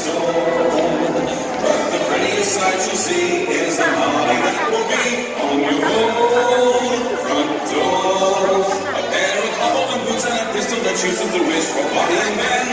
storm. But the prettiest sight you'll see is the holly that will be on your own front door. A pair of hobble boots and a pistol that shoots at the wish for body and men.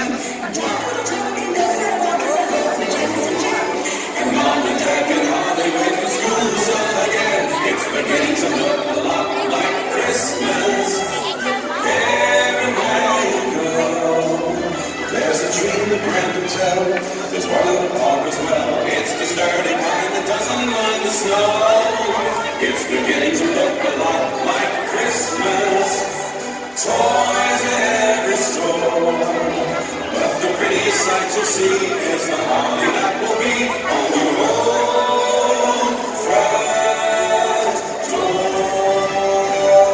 And Mom and Dad can hardly wait for school to start again. It's beginning to look a lot like Christmas. Everywhere you go, there's a tree in the Grand Hotel. There's one in the park as well. It's the sturdy kind that doesn't mind the snow. It's beginning to look a lot like Christmas. Toys in every store. But the prettiest sight you'll see is the holly that will be on your own front door.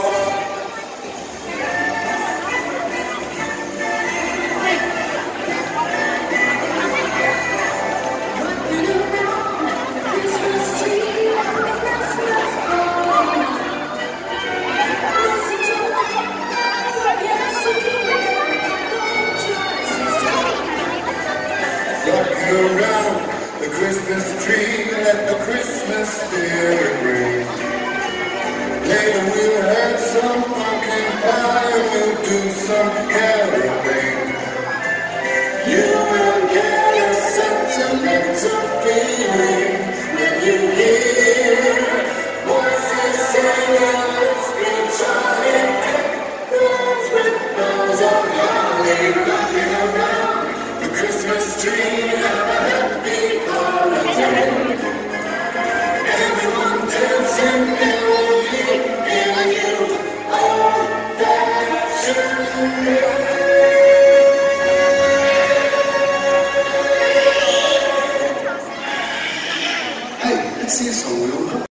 Rocking around the Christmas tree, let the Christmas spirit ring. Later we'll have some pumpkin pie, we'll do some caroling. You will get a sentimental feeling when you hear voices singing, let's be jolly, bells with bells of holly rocking around the Christmas tree. Have a happy holiday. Everyone dancing merrily in a new old-fashioned way. Hey, let's see a song, Will.